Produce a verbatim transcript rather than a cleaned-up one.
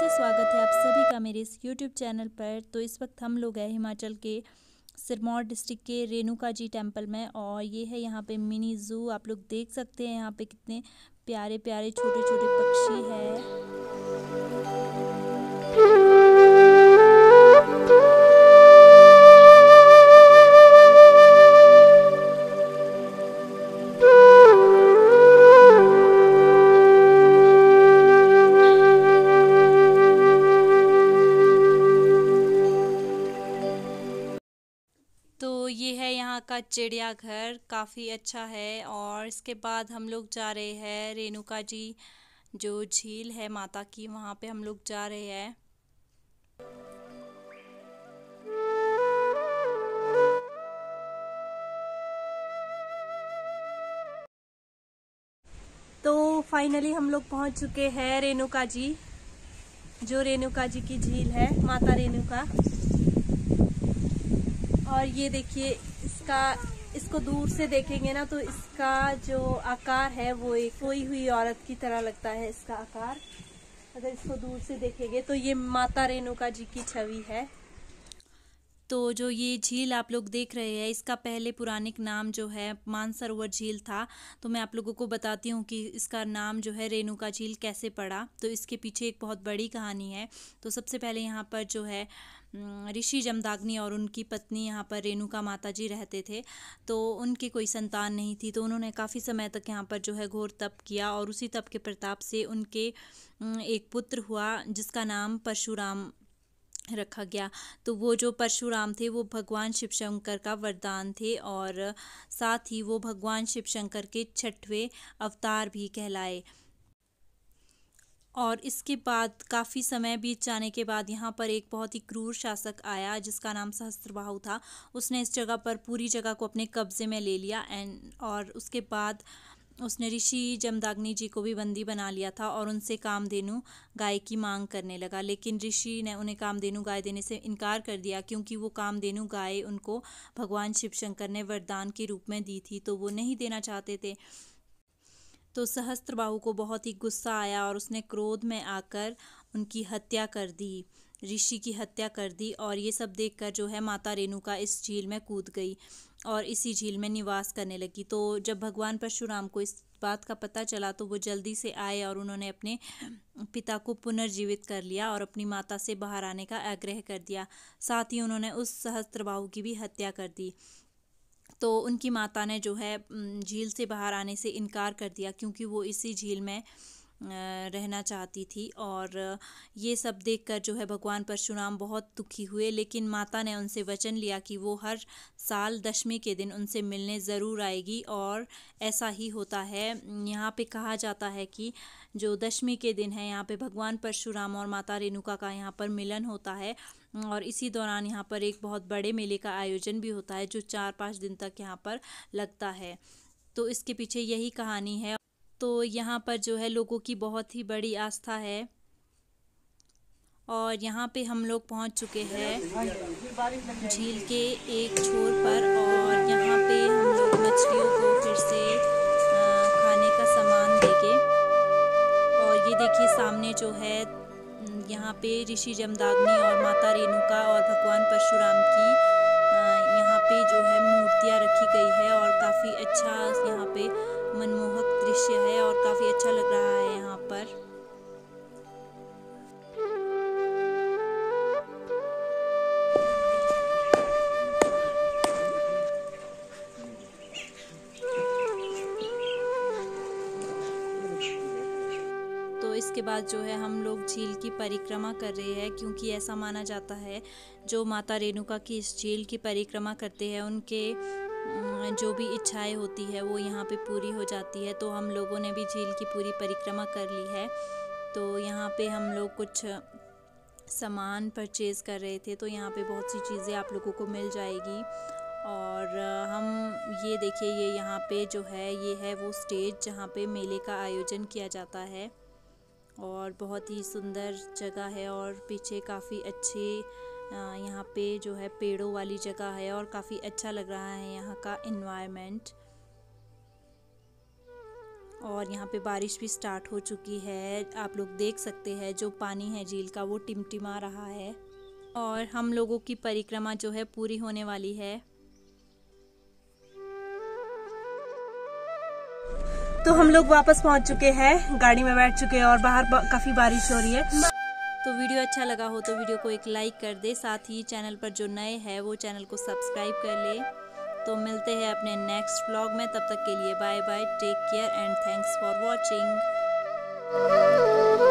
जी, स्वागत है आप सभी का मेरे इस यूट्यूब चैनल पर। तो इस वक्त हम लोग हैं हिमाचल के सिरमौर डिस्ट्रिक्ट के रेणुका जी टेम्पल में, और ये है यहाँ पे मिनी ज़ू। आप लोग देख सकते हैं यहाँ पे कितने प्यारे प्यारे छोटे छोटे पक्षी हैं। तो ये है यहाँ का चिड़ियाघर, काफ़ी अच्छा है। और इसके बाद हम लोग जा रहे हैं रेणुका जी जो झील है माता की, वहाँ पे हम लोग जा रहे हैं। तो फाइनली हम लोग पहुँच चुके हैं रेणुका जी, जो रेणुका जी की झील है, माता रेणुका। और ये देखिए इसका, इसको दूर से देखेंगे ना तो इसका जो आकार है वो एक सोई हुई औरत की तरह लगता है इसका आकार। अगर इसको दूर से देखेंगे तो ये माता रेणुका जी की छवि है। तो जो ये झील आप लोग देख रहे हैं, इसका पहले पुरानिक नाम जो है मानसरोवर झील था। तो मैं आप लोगों को बताती हूँ कि इसका नाम जो है रेणुका झील कैसे पड़ा। तो इसके पीछे एक बहुत बड़ी कहानी है। तो सबसे पहले यहाँ पर जो है ऋषि जमदाग्नि और उनकी पत्नी यहाँ पर रेणुका माता जी रहते थे। तो उनकी कोई संतान नहीं थी, तो उन्होंने काफ़ी समय तक यहाँ पर जो है घोर तप किया, और उसी तप के प्रताप से उनके एक पुत्र हुआ जिसका नाम परशुराम रखा गया। तो वो जो परशुराम थे वो भगवान शिव शंकर का वरदान थे, और साथ ही वो भगवान शिव शंकर के छठवें अवतार भी कहलाए। और इसके बाद काफ़ी समय बीत जाने के बाद यहाँ पर एक बहुत ही क्रूर शासक आया जिसका नाम सहस्त्रबाहु था। उसने इस जगह पर पूरी जगह को अपने कब्जे में ले लिया, एंड और उसके बाद उसने ऋषि जमदाग्नि जी को भी बंदी बना लिया था और उनसे कामधेनु गाय की मांग करने लगा। लेकिन ऋषि ने उन्हें कामधेनु गाय देने से इनकार कर दिया, क्योंकि वो कामधेनु गाय उनको भगवान शिव शंकर ने वरदान के रूप में दी थी, तो वो नहीं देना चाहते थे। तो सहस्त्रबाहु को बहुत ही गुस्सा आया और उसने क्रोध में आकर उनकी हत्या कर दी, ऋषि की हत्या कर दी। और ये सब देखकर जो है माता रेणुका इस झील में कूद गई और इसी झील में निवास करने लगी। तो जब भगवान परशुराम को इस बात का पता चला तो वो जल्दी से आए और उन्होंने अपने पिता को पुनर्जीवित कर लिया और अपनी माता से बाहर आने का आग्रह कर दिया। साथ ही उन्होंने उस सहस्त्रबाहु की भी हत्या कर दी। तो उनकी माता ने जो है झील से बाहर आने से इनकार कर दिया, क्योंकि वो इसी झील में रहना चाहती थी। और ये सब देखकर जो है भगवान परशुराम बहुत दुखी हुए, लेकिन माता ने उनसे वचन लिया कि वो हर साल दशमी के दिन उनसे मिलने ज़रूर आएगी। और ऐसा ही होता है। यहाँ पे कहा जाता है कि जो दशमी के दिन है यहाँ पे भगवान परशुराम और माता रेणुका का यहाँ पर मिलन होता है, और इसी दौरान यहाँ पर एक बहुत बड़े मेले का आयोजन भी होता है जो चार पाँच दिन तक यहाँ पर लगता है। तो इसके पीछे यही कहानी है। तो यहाँ पर जो है लोगों की बहुत ही बड़ी आस्था है। और यहाँ पे हम लोग पहुँच चुके हैं झील के एक छोर पर, और यहाँ पे हम लोग मछलियों को फिर से खाने का सामान देंगे। और ये देखिए सामने जो है यहाँ पे ऋषि जमदाग्नि और माता रेणुका और भगवान परशुराम की यहाँ पे जो है मूर्तियाँ रखी गई है, और काफ़ी अच्छा यहाँ पे मनमोहक दृश्य है और काफ़ी अच्छा लग रहा है यहाँ पर। तो इसके बाद जो है हम लोग झील की परिक्रमा कर रहे हैं, क्योंकि ऐसा माना जाता है जो माता रेणुका की इस झील की परिक्रमा करते हैं उनके जो भी इच्छाएं होती है वो यहाँ पे पूरी हो जाती है। तो हम लोगों ने भी झील की पूरी परिक्रमा कर ली है। तो यहाँ पे हम लोग कुछ सामान परचेज़ कर रहे थे, तो यहाँ पे बहुत सी चीज़ें आप लोगों को मिल जाएगी। और हम ये देखिए, ये यहाँ पे जो है ये है वो स्टेज जहाँ पे मेले का आयोजन किया जाता है, और बहुत ही सुंदर जगह है। और पीछे काफ़ी अच्छे यहाँ पे जो है पेड़ों वाली जगह है, और काफ़ी अच्छा लग रहा है यहाँ का इन्वायरमेंट। और यहाँ पे बारिश भी स्टार्ट हो चुकी है। आप लोग देख सकते हैं जो पानी है झील का वो टिमटिमा रहा है और हम लोगों की परिक्रमा जो है पूरी होने वाली है। तो हम लोग वापस पहुंच चुके हैं, गाड़ी में बैठ चुके हैं और बाहर बा, काफी बारिश हो रही है। तो वीडियो अच्छा लगा हो तो वीडियो को एक लाइक कर दे, साथ ही चैनल पर जो नए हैं वो चैनल को सब्सक्राइब कर ले। तो मिलते हैं अपने नेक्स्ट व्लॉग में, तब तक के लिए bye bye, take care and thanks for watching.